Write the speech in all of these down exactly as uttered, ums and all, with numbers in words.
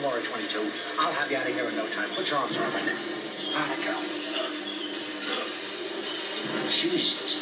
Don't worry, twenty-two. I'll have you out of here in no time. Put your arms around my neck. All right, girl. Jesus.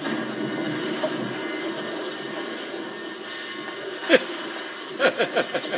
Ha ha ha.